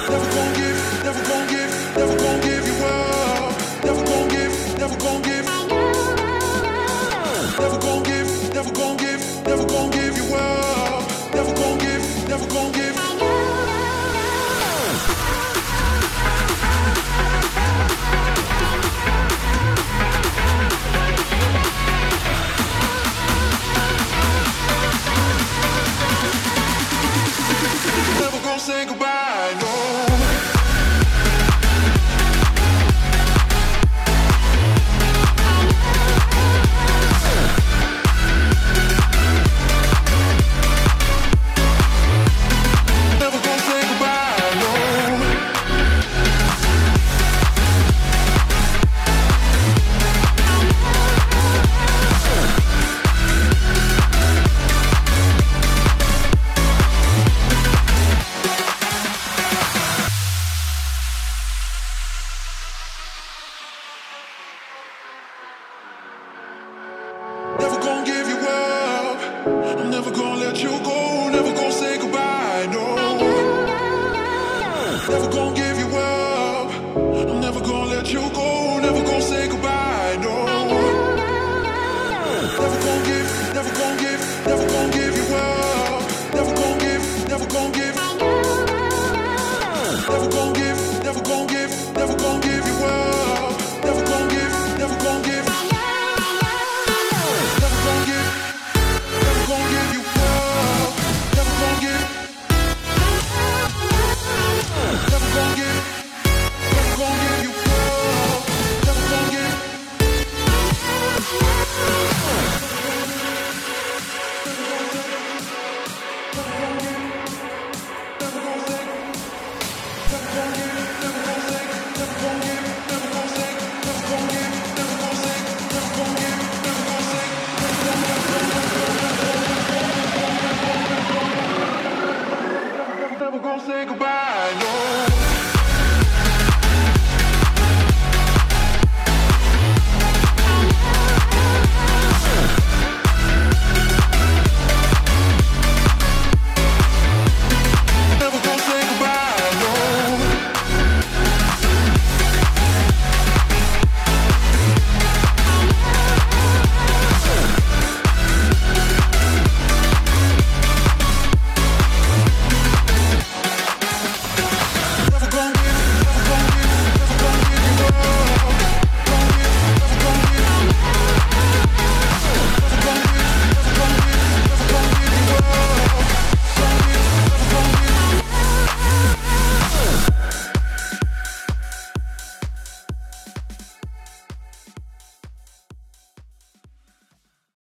Say goodbye, no. Never gonna give you up. I'm never gonna let you go. Never gonna say goodbye, no. Never gonna give you up. I'm never gonna let you go. Never gonna say goodbye, no. Never gonna give, never gonna give, never gonna give you up. Never gonna give, never gonna give. Never gonna give, never gonna give, never gonna give you up. Never gonna give, never gonna give. Never gonna say goodbye, no.